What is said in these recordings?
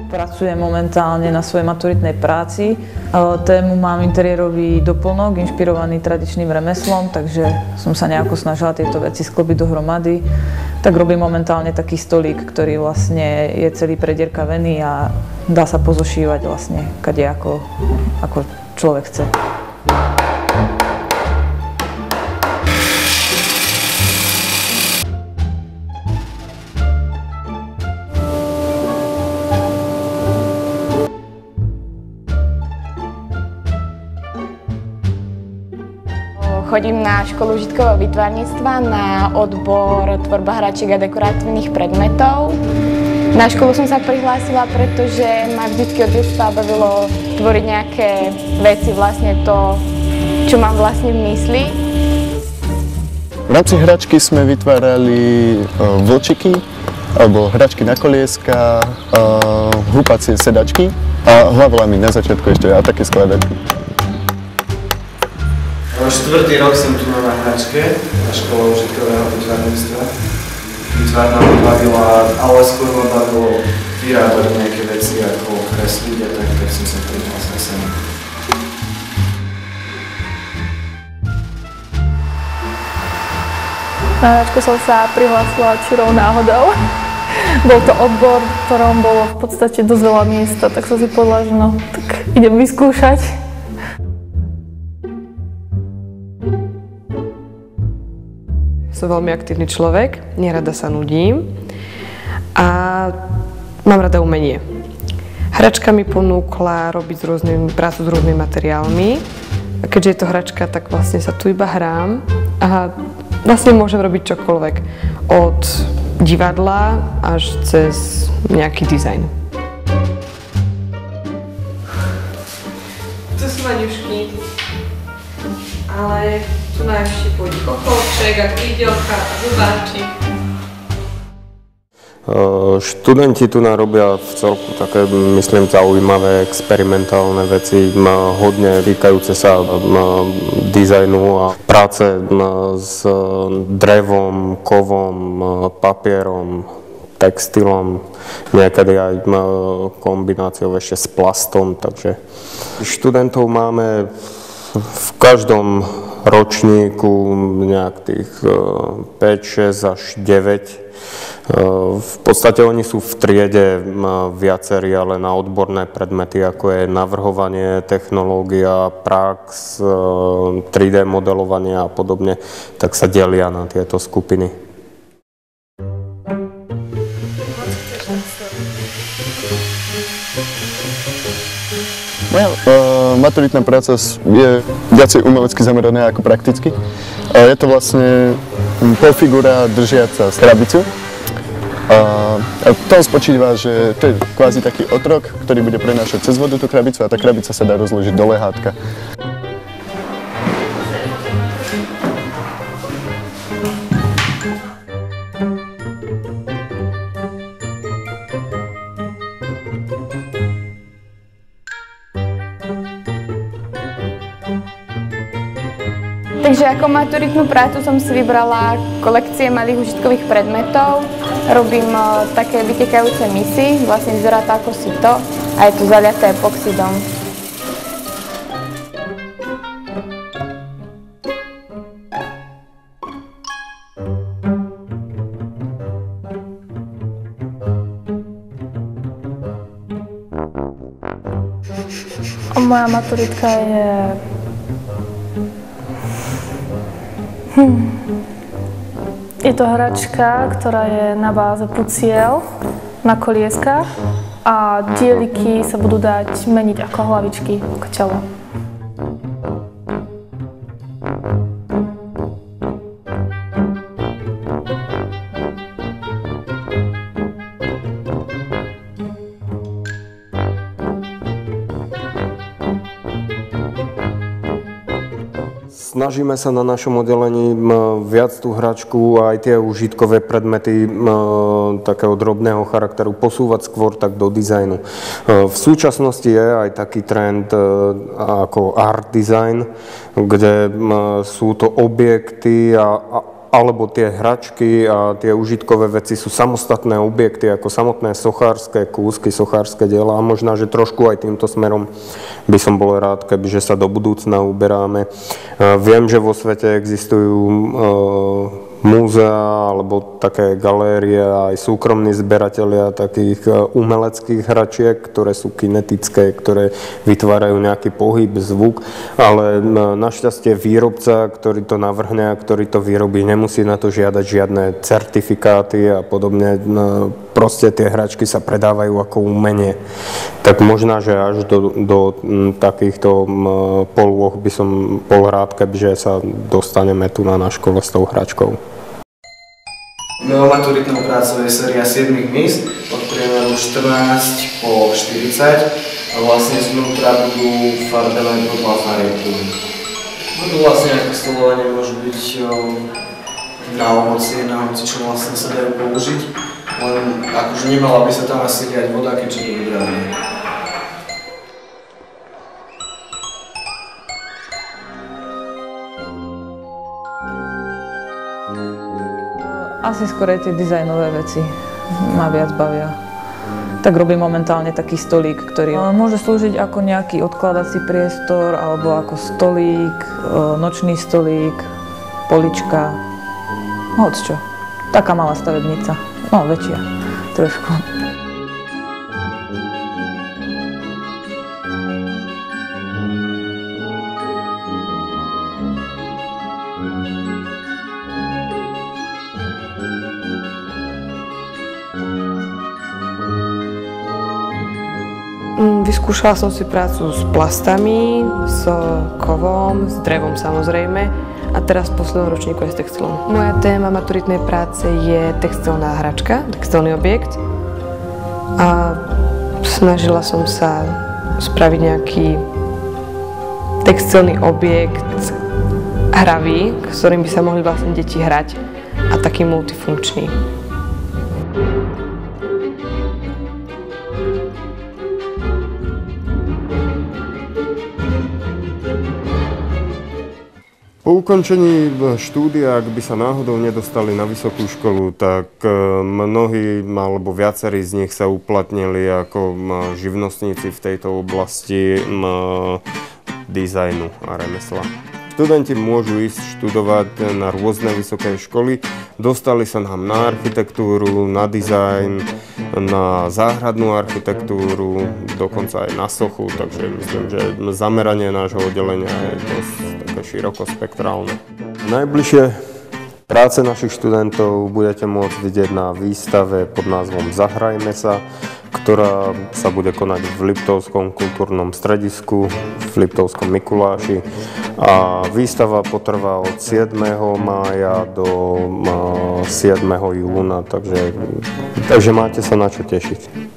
Pracujem momentálne na svojej maturitnej práci. Tému mám interiérový doplnok, inšpirovaný tradičným remeslom, takže som sa nejako snažila tieto veci sklobiť dohromady. Tak robím momentálne taký stolík, ktorý vlastne je celý predierkavený a dá sa pozošívať vlastne kadejako, ako človek chce. Chodím na školu užitkového výtvarníctva na odbor tvorba hračiek a dekoratívnych predmetov. Na školu som sa prihlásila, pretože ma vždycky od detstva bavilo tvoriť nejaké veci, vlastne to, čo mám vlastne v mysli. V rámci hračky sme vytvárali vlčiky, alebo hračky na kolieska, húpacie sedačky a hlavlami na začiatku ešte a také skladačky. Štvrtý rok som tu na hračke, na škole užitkového výtvarníctva. Výtvarná ma bavila, ale skôr ma bavilo vyrábať nejaké veci ako kresliť a tak som sa prihlásil sem. Na hračku som sa prihlásila čirou náhodou. Bol to odbor, v ktorom bolo v podstate dosť veľa miesta, tak som si povedala, že no, tak idem vyskúšať. Som veľmi aktívny človek, nerada sa nudím a mám rada umenie. Hračka mi ponúkla robiť prácu s rôznymi materiálmi. A keďže je to hračka, tak vlastne sa tu iba hrám a vlastne môžem robiť čokoľvek. Od divadla až cez nejaký dizajn. To sú maňušky, ale tu najvyššie pôjde kokolček a krídelka a zubáčik. Študenti tu robia v celku také, myslím, zaujímavé experimentálne veci, hodne týkajúce sa dizajnu a práce s drevom, kovom, papierom, textilom, niekedy aj kombináciou ešte s plastom, takže študentov máme v každom ročníku nejak tých 5, 6 až 9. V podstate oni sú v triede viacerí, ale na odborné predmety, ako je navrhovanie, technológia, prax, 3D modelovanie a podobne, tak sa delia na tieto skupiny. Moja maturitná práca je viacej umelecky zameraná ako prakticky. Je to vlastne polfigura držiaca krabicu. A v tom spočíva, že to je kvázi taký otrok, ktorý bude prenášať cez vodu tú krabicu a tá krabica sa dá rozložiť do lehátka. Takže ako maturitnú prácu som si vybrala kolekcie malých užitkových predmetov. Robím také vytekajúce misy, vlastne vyzerá to ako sito a je to zaliaté epoxidom. Moja maturitka je Je to hračka, ktorá je na báze puciel na kolieskách a dieliky sa budú dať meniť ako hlavičky k telu. Snažíme sa na našom oddelení viac tú hračku a aj tie užitkové predmety takého drobného charakteru posúvať skôr tak do dizajnu. V súčasnosti je aj taký trend ako art design, kde sú to objekty a alebo tie hračky a tie užitkové veci sú samostatné objekty, ako samotné sochárske kúsky, sochárske diela a možno, že trošku aj týmto smerom by som bol rád, kebyže sa do budúcna uberáme. Viem, že vo svete existujú múzea alebo také galérie aj súkromní zberatelia takých umeleckých hračiek, ktoré sú kinetické, ktoré vytvárajú nejaký pohyb, zvuk, ale našťastie výrobca, ktorý to navrhne a ktorý to vyrobí, nemusí na to žiadať žiadne certifikáty a podobne. Proste tie hračky sa predávajú ako umenie. Tak možno, že až do takýchto polôch by som bol rád, kebyže sa dostaneme tu na škole s tou hračkou. Mojou maturitnou prácou je séria 7 míst od priemeru 14 po 40 a vlastne zvnútra budú farbené drobná fariebky. Budú vlastne nejaké stolovanie, môžu byť na ovocie, na hoci, čo vlastne sa dajú použiť, len akože nemala by sa tam asi liať voda, keďže to vybrané. Asi skôr tie dizajnové veci ma viac bavia. Tak robím momentálne taký stolík, ktorý môže slúžiť ako nejaký odkladací priestor, alebo ako stolík, nočný stolík, polička, hocčo. Taká malá stavebnica, no väčšia trošku. Vyskúšala som si prácu s plastami, s kovom, s drevom samozrejme a teraz v poslednom ročníku je s textilom. Moja téma maturitnej práce je textilná hračka, textilný objekt a snažila som sa spraviť nejaký textilný objekt hravý, s ktorým by sa mohli vlastne deti hrať a taký multifunkčný. Po ukončení štúdia, ak by sa náhodou nedostali na vysokú školu, tak mnohí alebo viacerí z nich sa uplatnili ako živnostníci v tejto oblasti dizajnu a remesla. Študenti môžu ísť študovať na rôzne vysoké školy, dostali sa nám na architektúru, na dizajn, na záhradnú architektúru, dokonca aj na sochu, takže myslím, že zameranie nášho oddelenia je dosť také širokospektrálne. Najbližšie práce našich študentov budete môcť vidieť na výstave pod názvom Zahrajme sa, ktorá sa bude konať v Liptovskom kultúrnom stredisku, v Liptovskom Mikuláši. A výstava potrvá od 7. mája do 7. júna, takže máte sa na čo tešiť.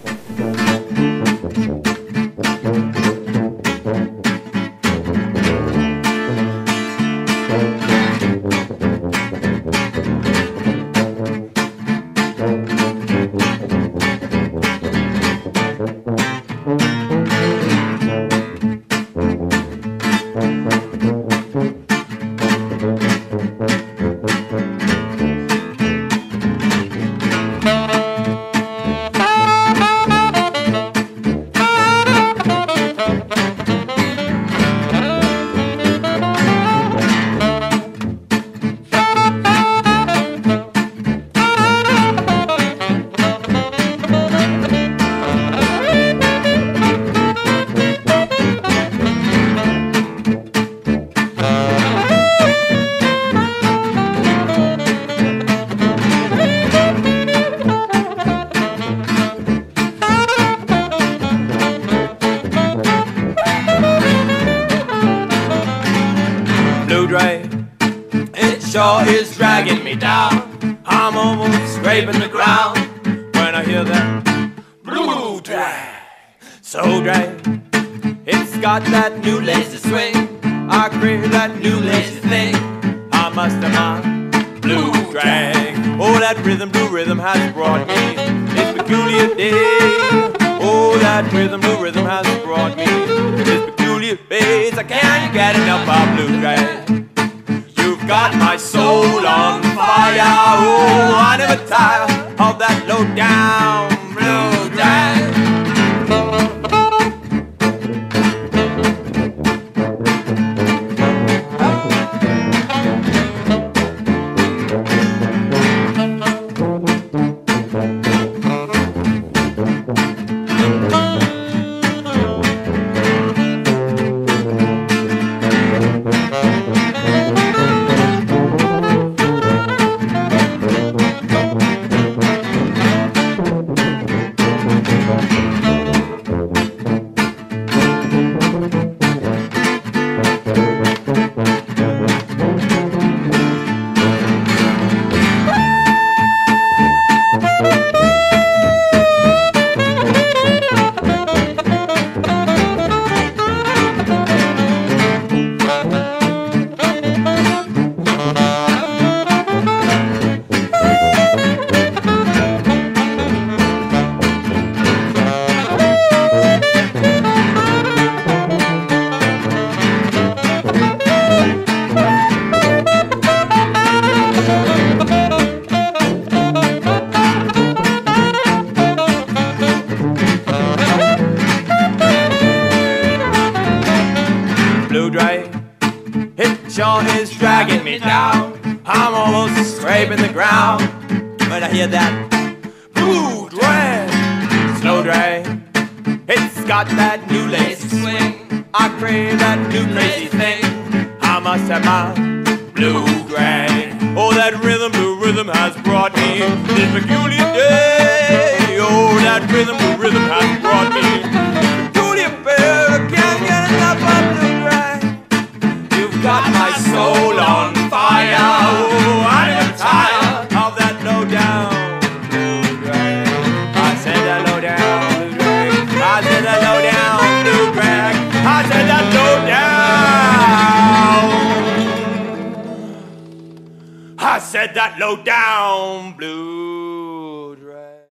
Sure is dragging me down. I'm almost scraping the ground when I hear that blue drag. So drag, it's got that new lazy swing. I crave that new lazy thing. I must have my blue drag. Oh, that rhythm, blue rhythm has brought me this peculiar day. Oh, that rhythm, blue rhythm has brought me this peculiar phase. I can't get enough of blue drag. You've got my soul on fire. Oh, I never tire of that low down blue drag. Sure is dragging me down. I'm almost scraping the ground when I hear that blue drag, slow drag. It's got that new lazy swing. I crave that new crazy thing. I must have my blue drag. Oh, that rhythm, blue rhythm has brought me this peculiar day. Oh, that rhythm, blue rhythm has brought me this peculiar day. I can't get enough of blue drag. You've got my soul on fire. Oh, I am tired of that low down blue drag. I said that low down blue drag. I said that low down blue drag. I said that low down. I said that low down blue drag.